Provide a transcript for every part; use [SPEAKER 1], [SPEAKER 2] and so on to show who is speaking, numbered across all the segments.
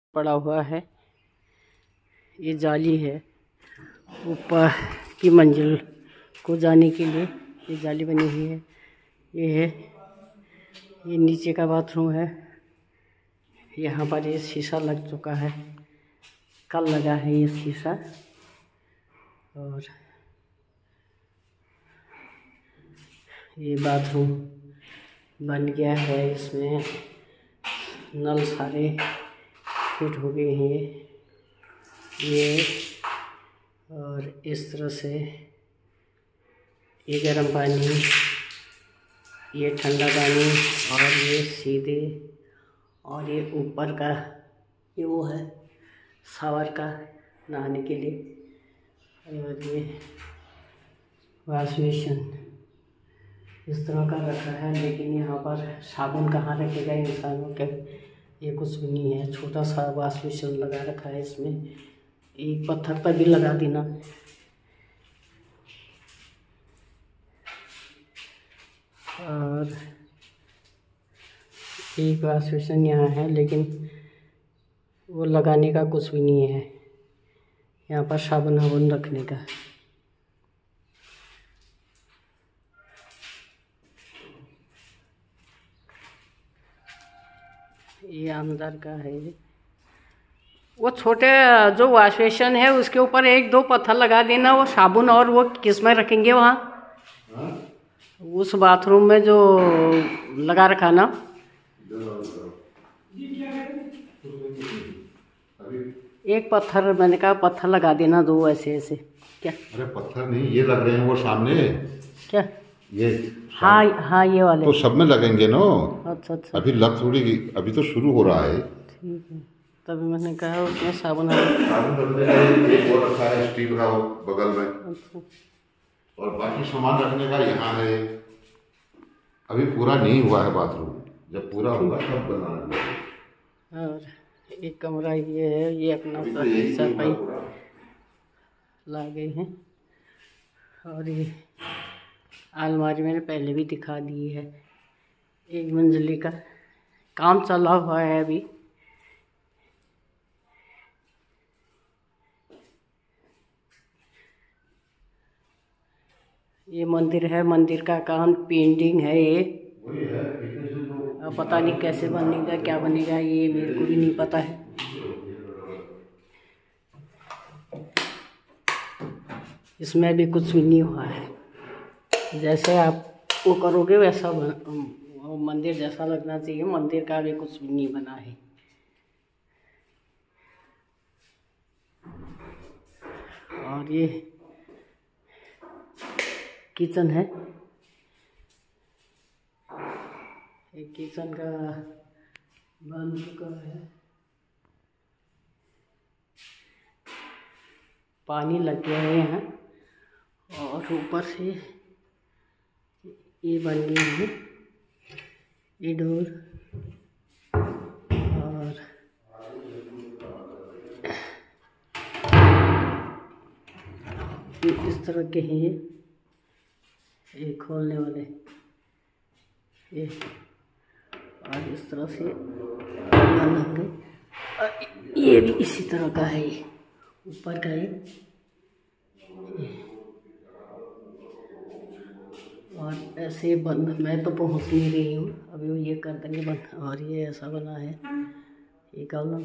[SPEAKER 1] पड़ा हुआ है। ये जाली है, ऊपर की मंजिल को जाने के लिए ये जाली बनी हुई है। ये नीचे का बाथरूम है। यहाँ पर ये शीशा लग चुका है, कल लगा है ये शीशा। और ये बाथरूम बन गया है, इसमें नल सारे फिट हो गए हैं ये। और इस तरह से ये गर्म पानी, ये ठंडा पानी, और ये सीधे, और ये ऊपर का ये वो है शावर का नहाने के लिए। और ये वॉश बेसिन इस तरह का रखा है, लेकिन यहाँ पर साबुन कहाँ रखेगा इंसानों के, ये कुछ भी नहीं है। छोटा सा वॉश बेसिन लगा रखा है इसमें, एक पत्थर पर भी लगा देना। और एक वॉश बेसिन यहाँ है, लेकिन वो लगाने का कुछ भी नहीं है। यहाँ पर साबुन वाबुन रखने का। ये अंदर का है। वो छोटे जो वॉश बेसिन है उसके ऊपर एक दो पत्थर लगा देना, वो साबुन और वो किस में रखेंगे वहाँ? उस बाथरूम में जो लगा रखा ना, एक पत्थर, मैंने कहा पत्थर लगा देना दो ऐसे ऐसे। क्या? अरे
[SPEAKER 2] पत्थर नहीं, ये लग रहे हैं वो सामने।
[SPEAKER 1] क्या
[SPEAKER 2] ये?
[SPEAKER 1] हाँ हाँ, ये वाले
[SPEAKER 2] तो सब में लगेंगे ना।
[SPEAKER 1] अच्छा अच्छा,
[SPEAKER 2] अभी लग थोड़ी, अभी तो शुरू हो रहा है।
[SPEAKER 1] ठीक है, तभी मैंने कहा उसमें साबुन
[SPEAKER 2] एक और रखा है स्टील का बगल में।
[SPEAKER 1] अच्छा।
[SPEAKER 2] और बाकी सामान रखने का यहाँ है। अभी पूरा नहीं हुआ है बाथरूम, जब पूरा होगा तब बनाना।
[SPEAKER 1] और एक कमरा ये है, ये अपना सफाई ला गए हैं। और ये अलमारी मैंने पहले भी दिखा दी है, एक मंजिली का काम चला हुआ है अभी। ये मंदिर है, मंदिर का काम पेंटिंग है ये। अब पता नहीं कैसे बनेगा, क्या बनेगा, ये मेरे को भी नहीं पता है। इसमें भी कुछ भी नहीं हुआ है। जैसे आप वो करोगे वैसा मंदिर जैसा लगना चाहिए, मंदिर का भी कुछ भी नहीं बना है। और ये किचन है, एक किचन का बन चुका है, पानी लग गया है यहाँ। और ऊपर से ये बन गई है ये डोर। और ये इस तरह के हैं ये खोलने वाले ये। और इस तरह से बनेंगे। और ये भी इसी तरह का है, ये ऊपर का ये। और ऐसे बंद, मैं तो पहुंच नहीं रही हूँ अभी, वो ये कर देंगे बंद। और ये ऐसा बना है ये कॉलम।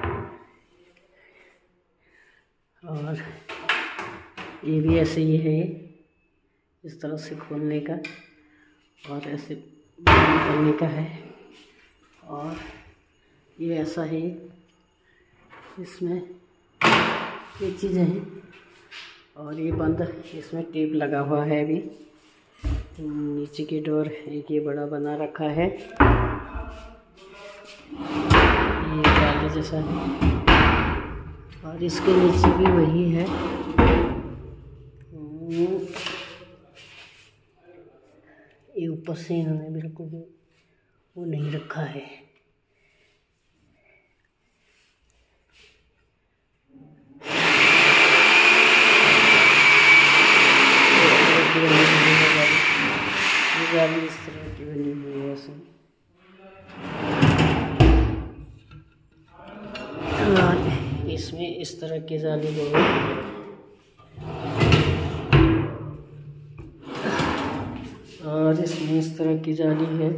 [SPEAKER 1] और ये भी ऐसे ही है, इस तरह से खोलने का और ऐसे बंद करने का है। और ये ऐसा है, इसमें ये चीज़ें हैं। और ये बंद, इसमें टेप लगा हुआ है अभी। नीचे की डोर एक ये बड़ा बना रखा है, ये जाली जैसा है। और इसके नीचे भी वही है। ये ऊपर से इन्होंने बिल्कुल भी वो नहीं रखा है। जाली इस तरह की बनी हुई है। और इसमें इस तरह की जाली होगी। और इसमें इस तरह की जाली है।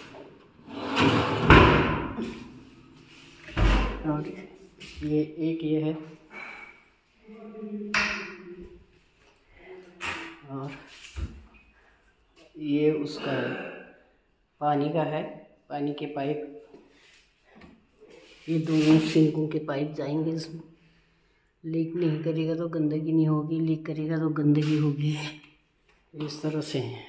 [SPEAKER 1] और ये एक ये है। और ये उसका है, पानी का है, पानी के पाइप। ये दोनों सिंकों के पाइप जाएंगे इसमें। लीक नहीं करेगा तो गंदगी नहीं होगी, लीक करेगा तो गंदगी होगी। इस तरह से है।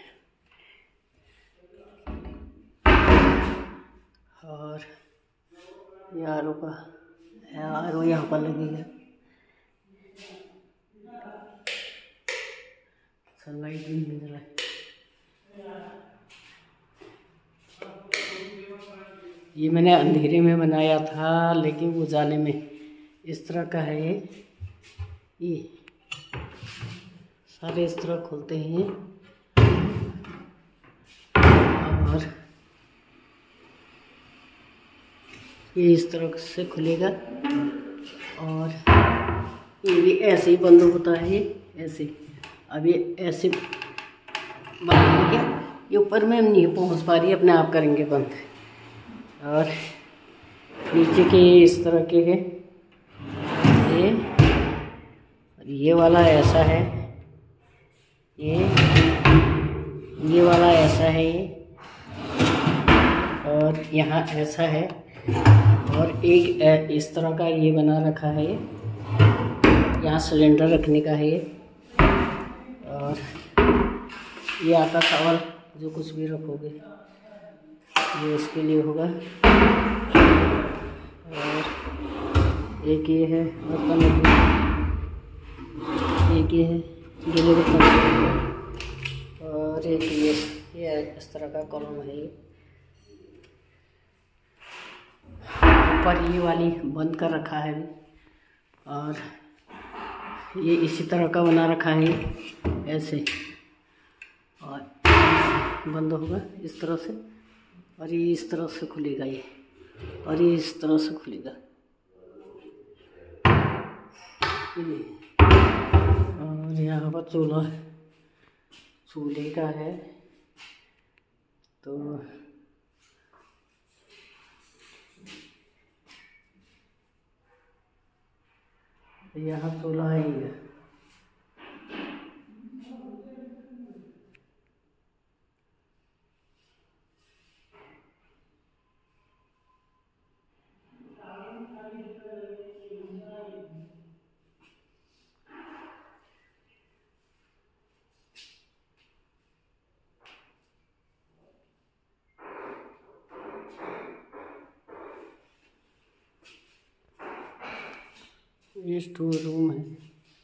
[SPEAKER 1] और ये आर.ओ. का है, आर.ओ. यहाँ पर लगेगा। सनलाइट भी मिल रहा है। ये मैंने अंधेरे में बनाया था, लेकिन उजाले में इस तरह का है। ये सारे इस तरह खुलते हैं। और ये इस तरह से खुलेगा। और ये भी ऐसे ही बंद होता है, ऐसे। अब ये ऐसे बंद हो गया। ये ऊपर में नहीं पहुंच पा रही, अपने आप करेंगे बंद। और नीचे के इस तरह के है। ये वाला ऐसा है, ये वाला ऐसा है ये। और यहाँ ऐसा है। और एक इस तरह का ये बना रखा है। यहाँ सिलेंडर रखने का है ये। और ये आटा चावल जो कुछ भी रखोगे ये इसके लिए होगा। और एक ये है बर्तन, एक ये है गीले बर्तन। और एक ये इस तरह का कॉलम है। ये ऊपर ये वाली बंद कर रखा है अभी। और ये इसी तरह का बना रखा है ऐसे। और बंद होगा इस तरह से। और ये इस तरह से खुलेगा ये। और ये इस तरह से खुलेगा। और यहाँ पर चूल्हे का है। तो यहाँ चूल्हा है ये। ये स्टोर रूम है।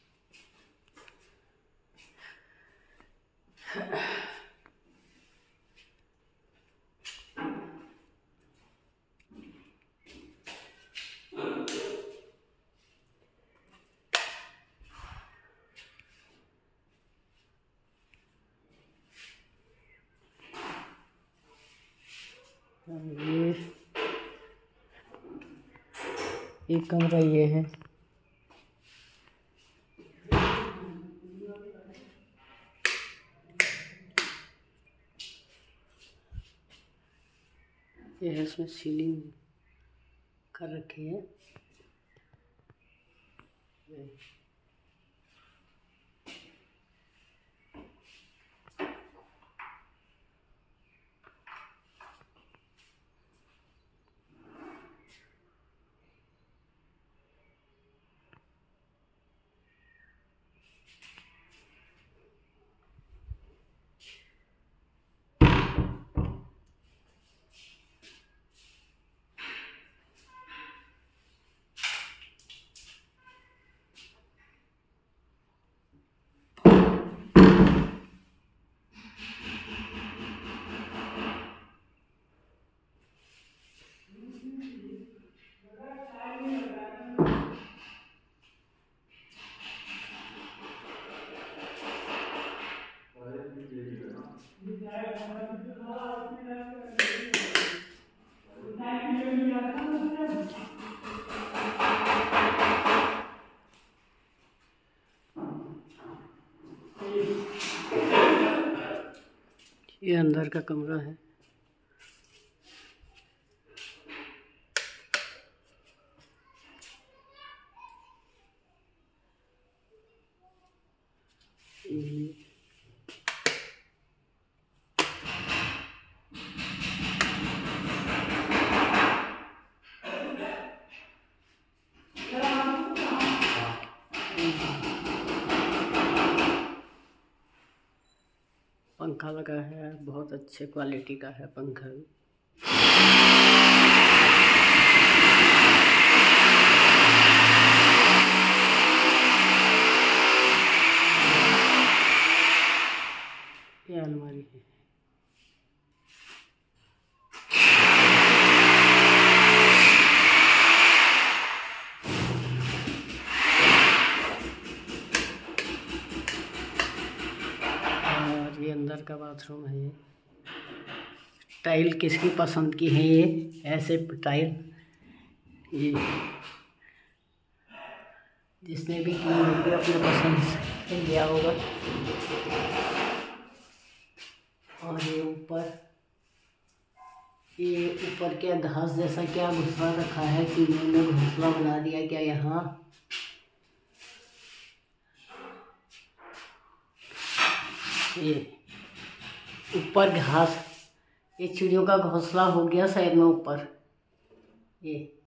[SPEAKER 1] ये एक कमरा ये है। ये है, इसमें सीलिंग कर रखी है। ये अंदर का कमरा है। पंखा लगा है, बहुत अच्छे क्वालिटी का है पंखा। ये अलमारी है। और ये अंदर का बाथरूम है। ये टाइल किसकी पसंद की है? ये ऐसे टाइल ये जिसने भी की होगी अपने पसंद से लिया होगा। और ये ऊपर क्या घास जैसा क्या घुसवा रखा है कि उन्होंने घोंसला बना दिया क्या यहाँ? ये ऊपर घास, ये चिड़ियों का घोंसला हो गया साइड में ऊपर। ये